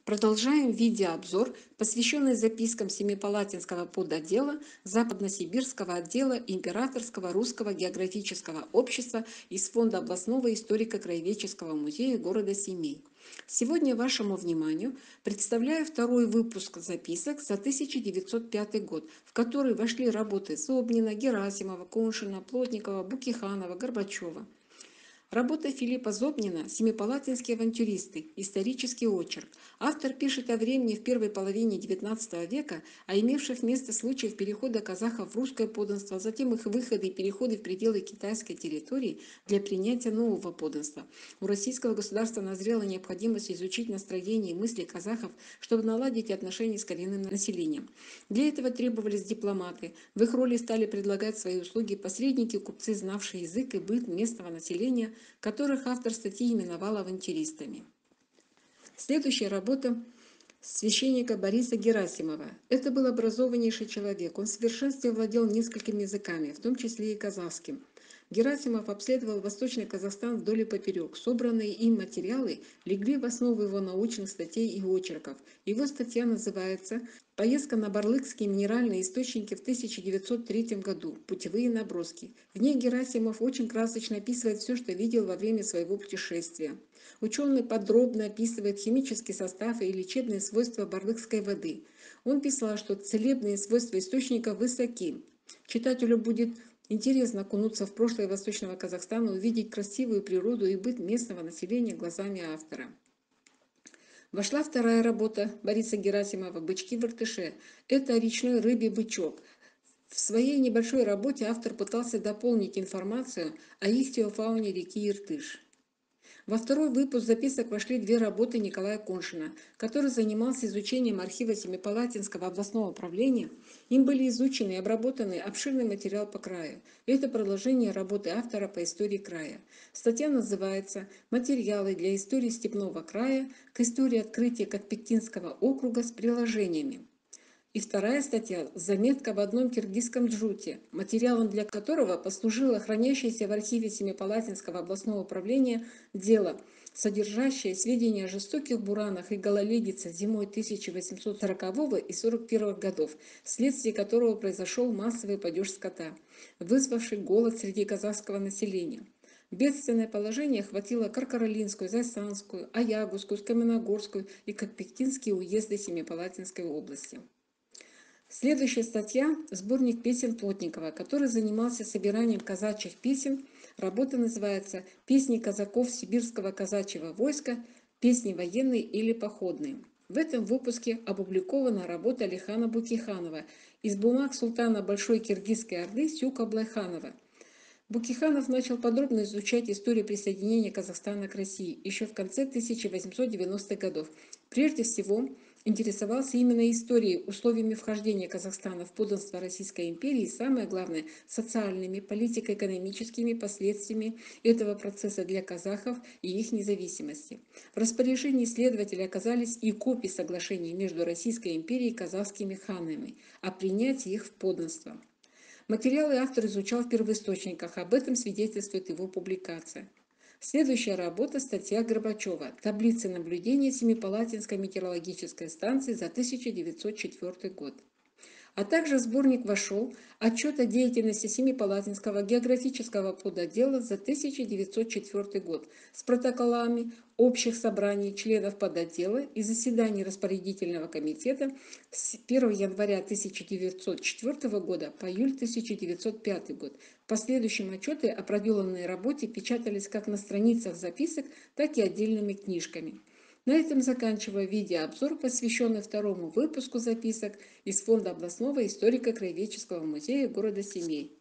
Продолжаем видеообзор, посвященный запискам Семипалатинского подотдела Западносибирского отдела Императорского русского географического общества из Фонда областного историко-краеведческого музея города Семей. Сегодня вашему вниманию представляю второй выпуск записок за 1905 год, в который вошли работы Зобнина, Герасимова, Коншина, Плотникова, Букиханова, Горбачева. Работа Филиппа Зобнина «Семипалатинские авантюристы. Исторический очерк». Автор пишет о времени в первой половине XIX века, о имевших место случаях перехода казахов в русское подданство, затем их выходы и переходы в пределы китайской территории для принятия нового подданства. У российского государства назрела необходимость изучить настроение и мысли казахов, чтобы наладить отношения с коренным населением. Для этого требовались дипломаты. В их роли стали предлагать свои услуги посредники, купцы, знавшие язык и быт местного населения, которых автор статьи именовал авантюристами. Следующая работа священника Бориса Герасимова. Это был образованнейший человек. Он в совершенстве владел несколькими языками, в том числе и казахским. Герасимов обследовал Восточный Казахстан вдоль и поперек. Собранные им материалы легли в основу его научных статей и очерков. Его статья называется «Поездка на Барлыкские минеральные источники в 1903 году. Путевые наброски». В ней Герасимов очень красочно описывает все, что видел во время своего путешествия. Ученый подробно описывает химический состав и лечебные свойства барлыкской воды. Он писал, что целебные свойства источника высоки. Читателю будет интересно окунуться в прошлое Восточного Казахстана, увидеть красивую природу и быт местного населения глазами автора. Вошла вторая работа Бориса Герасимова «Бычки в Иртыше». Это речной рыбий бычок. В своей небольшой работе автор пытался дополнить информацию о ихтиофауне реки Иртыш. Во второй выпуск записок вошли две работы Николая Коншина, который занимался изучением архива Семипалатинского областного управления. Им были изучены и обработаны обширный материал по краю. Это продолжение работы автора по истории края. Статья называется «Материалы для истории степного края к истории открытия Котпектинского округа с приложениями». И вторая статья «Заметка в одном киргизском джуте», материалом для которого послужило хранящееся в архиве Семипалатинского областного управления дело, содержащее сведения о жестоких буранах и гололедице зимой 1840 и 1841 годов, вследствие которого произошел массовый падеж скота, вызвавший голод среди казахского населения. Бедственное положение охватило Каркаролинскую, Зайсанскую, Аягузскую, Каменногорскую и Котпектинские уезды Семипалатинской области. Следующая статья – сборник песен Плотникова, который занимался собиранием казачьих песен. Работа называется «Песни казаков сибирского казачьего войска. Песни военные или походные». В этом выпуске опубликована работа Алихана Букиханова из бумаг султана Большой Киргизской Орды Сюка Блайханова. Букиханов начал подробно изучать историю присоединения Казахстана к России еще в конце 1890-х годов. Прежде всего, интересовался именно историей, условиями вхождения Казахстана в подданство Российской империи и, самое главное, социальными, политико-экономическими последствиями этого процесса для казахов и их независимости. В распоряжении исследователя оказались и копии соглашений между Российской империей и казахскими ханами о принятии их в подданство. Материалы автор изучал в первоисточниках, об этом свидетельствует его публикация. Следующая работа – статья Горбачева «Таблицы наблюдения Семипалатинской метеорологической станции за 1904 год». А также в сборник вошел отчет о деятельности Семипалатинского географического подотдела за 1904 год с протоколами общих собраний членов подотдела и заседаний распорядительного комитета с 1 января 1904 года по июль 1905 год. В последующем отчеты о проделанной работе печатались как на страницах записок, так и отдельными книжками. На этом заканчиваю видеообзор, посвященный второму выпуску записок из Фонда областного историко-краеведческого музея города Семей.